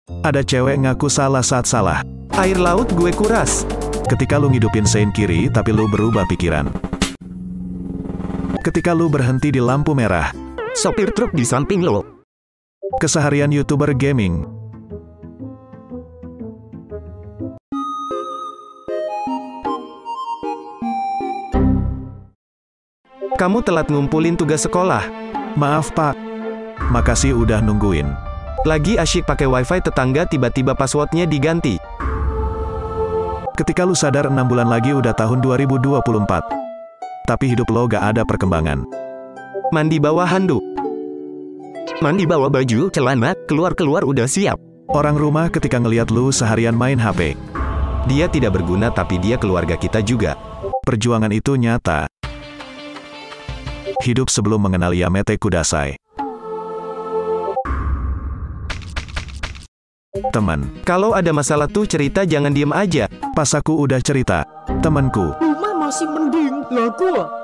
Ada cewek ngaku salah saat salah. Air laut gue kuras. Ketika lu ngidupin sein kiri tapi lu berubah pikiran. Ketika lu berhenti di lampu merah. Sopir truk di samping lo. Keseharian YouTuber gaming. Kamu telat ngumpulin tugas sekolah. Maaf pak. Makasih udah nungguin. Lagi asyik pakai wifi tetangga tiba-tiba passwordnya diganti. Ketika lu sadar 6 bulan lagi udah tahun 2024. Tapi hidup lo gak ada perkembangan. Mandi bawah handuk. Mandi bawa baju, celana, keluar-keluar udah siap. Orang rumah ketika ngeliat lu seharian main HP. Dia tidak berguna tapi dia keluarga kita juga. Perjuangan itu nyata. Hidup sebelum mengenal Yamete Kudasai. Teman. Kalau ada masalah tuh cerita jangan diem aja. Pas aku udah cerita, temanku. Rumah masih mending lah gua.